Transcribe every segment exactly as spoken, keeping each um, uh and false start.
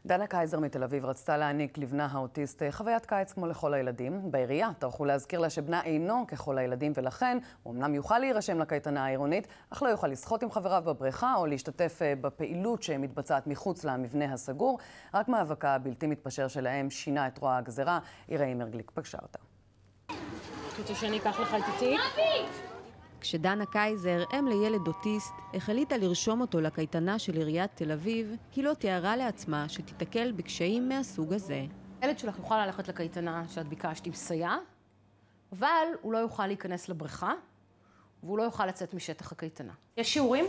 דנה קייזר מתל אביב רצתה להעניק לבנה האוטיסט חוויית קיץ כמו לכל הילדים. בעירייה טרחו להזכיר לה שבנה אינו ככל הילדים, ולכן הוא אמנם יוכל להירשם לקייטנה העירונית, אך לא יוכל לשחות עם חבריו בבריכה או להשתתף בפעילות שמתבצעת מחוץ למבנה הסגור. רק מאבקה הבלתי מתפשר שלהם שינה את רוע הגזרה. עירי מרגליק פגשה אותה. רוצה שאני אקח לך את התיק? כשדנה קייזר, אם לילד אוטיסט, החליטה לרשום אותו לקייטנה של עיריית תל אביב, היא לא תיארה לעצמה שתתקל בקשיים מהסוג הזה. הילד שלך יוכל ללכת לקייטנה שאת ביקשת עם סייע, אבל הוא לא יוכל להיכנס לבריכה, והוא לא יוכל לצאת משטח הקייטנה. יש שיעורים?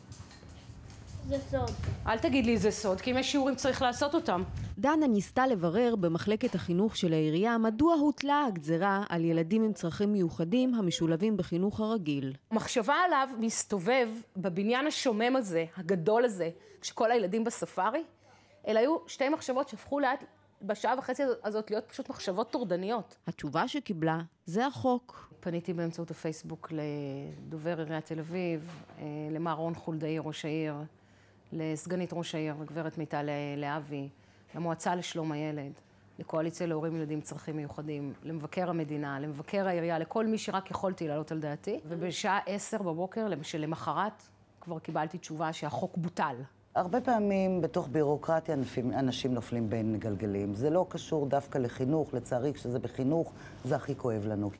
זה סוד. אל תגיד לי זה סוד, כי אם יש שיעורים צריך לעשות אותם. דנה ניסתה לברר במחלקת החינוך של העירייה מדוע הוטלה הגזרה על ילדים עם צרכים מיוחדים המשולבים בחינוך הרגיל. המחשבה עליו מסתובב בבניין השומם הזה, הגדול הזה, כשכל הילדים בספארי, אלה היו שתי מחשבות שהפכו לאט בשעה וחצי הזאת להיות פשוט מחשבות טורדניות. התשובה שקיבלה זה החוק. פניתי באמצעות הפייסבוק לדובר עיריית תל אביב, למר רון חולדאי ראש העיר, לסגנית ראש העיר, גברת מיטל להבי, למועצה לשלום הילד, לקואליציה להורים ילדים עם צרכים מיוחדים, למבקר המדינה, למבקר העירייה, לכל מי שרק יכולתי לעלות על דעתי. ובשעה עשר בבוקר, שלמחרת, כבר קיבלתי תשובה שהחוק בוטל. הרבה פעמים בתוך בירוקרטיה אנשים נופלים בין גלגלים. זה לא קשור דווקא לחינוך, לצערי כשזה בחינוך, זה הכי כואב לנו.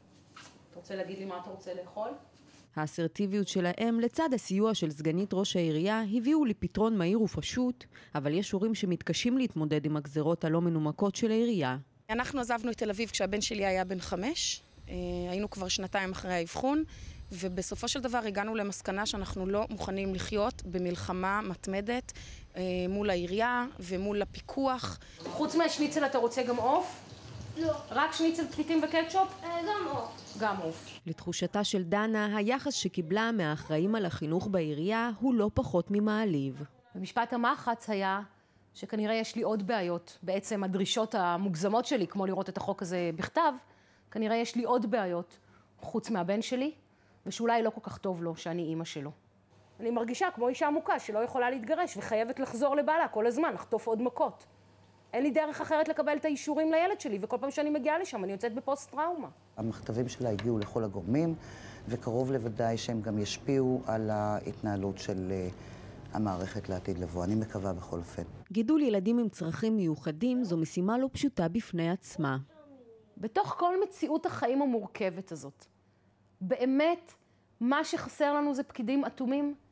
אתה רוצה להגיד לי מה אתה רוצה לאכול? האסרטיביות שלהם לצד הסיוע של סגנית ראש העירייה הביאו לפתרון מהיר ופשוט, אבל יש הורים שמתקשים להתמודד עם הגזרות הלא מנומקות של העירייה. אנחנו עזבנו את תל אביב כשהבן שלי היה בן חמש, היינו כבר שנתיים אחרי האבחון, ובסופו של דבר הגענו למסקנה שאנחנו לא מוכנים לחיות במלחמה מתמדת מול העירייה ומול הפיקוח. חוץ מהשניצל אתה רוצה גם עוף? לא. רק שניצל פליטים וקטשופ? גם עוף. גם עוף. לתחושתה של דנה, היחס שקיבלה מהאחראים על החינוך בעירייה הוא לא פחות ממעליב. במשפט המחץ היה שכנראה יש לי עוד בעיות. בעצם הדרישות המוגזמות שלי, כמו לראות את החוק הזה בכתב, כנראה יש לי עוד בעיות חוץ מהבן שלי, ושאולי לא כל כך טוב לו שאני אימא שלו. אני מרגישה כמו אישה עמוקה שלא יכולה להתגרש וחייבת לחזור לבעלה כל הזמן, לחטוף עוד מכות. אין לי דרך אחרת לקבל את האישורים לילד שלי, וכל פעם שאני מגיעה לשם אני יוצאת בפוסט טראומה. המכתבים שלה הגיעו לכל הגורמים, וקרוב לוודאי שהם גם ישפיעו על ההתנהלות של המערכת לעתיד לבוא. אני מקווה בכל אופן. גידול ילדים עם צרכים מיוחדים זו משימה לא פשוטה בפני עצמה. בתוך כל מציאות החיים המורכבת הזאת, באמת מה שחסר לנו זה פקידים אטומים